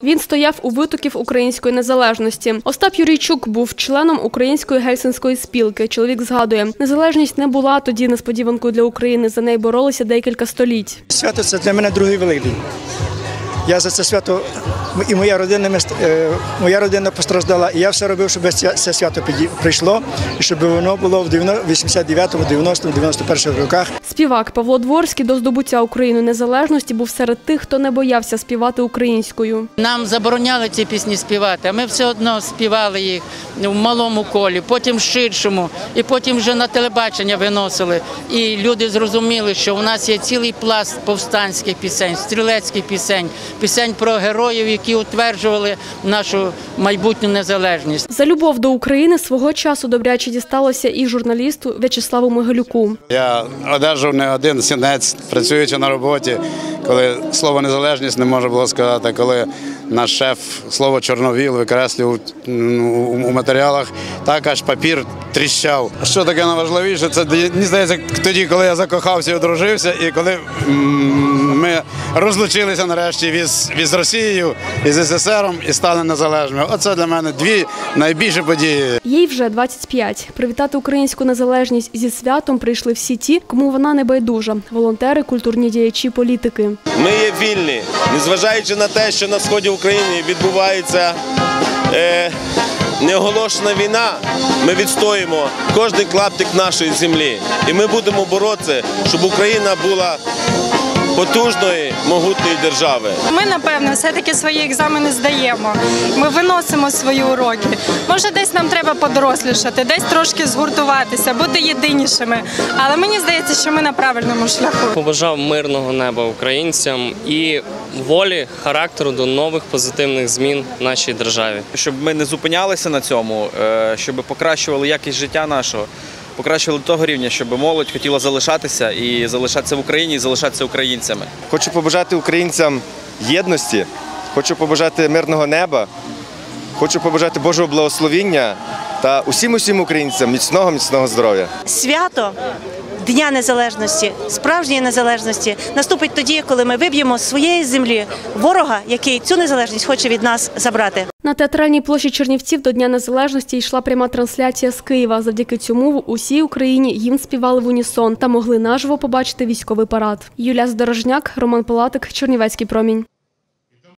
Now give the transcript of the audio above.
Він стояв у витоків української незалежності. Остап Юрійчук був членом Української гельсінської спілки. Чоловік згадує, незалежність не була тоді несподіванкою для України, за неї боролися декілька століть. Свято – це для мене другий Великдень. Я за це свято, і моя родина постраждала, і я все робив, щоб це свято прийшло, і щоб воно було в 89-му, 90-му, 91-му роках. Співак Павло Дворський до здобуття Україною незалежності був серед тих, хто не боявся співати українською. Нам забороняли ці пісні співати, а ми все одно співали їх в малому колі, потім в ширшому, і потім вже на телебачення виносили. І люди зрозуміли, що у нас є цілий пласт повстанських пісень, стрілецьких пісень, пісень про героїв, які утверджували нашу майбутню незалежність. За любов до України свого часу добряче дісталося і журналісту В'ячеславу Могилюку. Я одержав не один сінець, працюючи на роботі, коли слово «незалежність» не можна було сказати, коли наш шеф слово «чорновіл» викреслював у матеріалах, так аж папір тріщав. Що таке найважливіше? Це, мені здається, тоді, коли я закохався і одружився, і коли ми розлучилися нарешті з Росією, із СССРом і стали незалежними. Оце для мене дві найбільші події. Їй вже 25. Привітати українську незалежність зі святом прийшли всі ті, кому вона не байдужа – волонтери, культурні діячі, політики. Ми є вільні, незважаючи на те, що на сході України відбувається неоголошена війна, ми відстоїмо кожен клаптик нашої землі. І ми будемо боротися, щоб Україна була потужної, могутньої держави. Ми, напевно, все-таки свої екзамени здаємо. Ми виносимо свої уроки. Може, десь нам треба подорослішати, десь трошки згуртуватися, бути єдинішими. Але мені здається, що ми на правильному шляху. Побажав мирного неба українцям і волі, характеру до нових позитивних змін в нашій державі. Щоб ми не зупинялися на цьому, щоб покращували якість життя нашого, покращували того рівня, щоб молодь хотіла залишатися і залишатися в Україні, і залишатися українцями. Хочу побажати українцям єдності, хочу побажати мирного неба, хочу побажати Божого благословіння та усім українцям міцного здоров'я. Свято Дня Незалежності, справжньої незалежності наступить тоді, коли ми виб'ємо з своєї землі ворога, який цю незалежність хоче від нас забрати. На театральній площі Чернівців до Дня Незалежності йшла пряма трансляція з Києва. Завдяки цьому в усій Україні гімн співали в унісон та могли наживо побачити військовий парад. Юлія Здорожняк, Роман Палатик, Чернівецький промінь.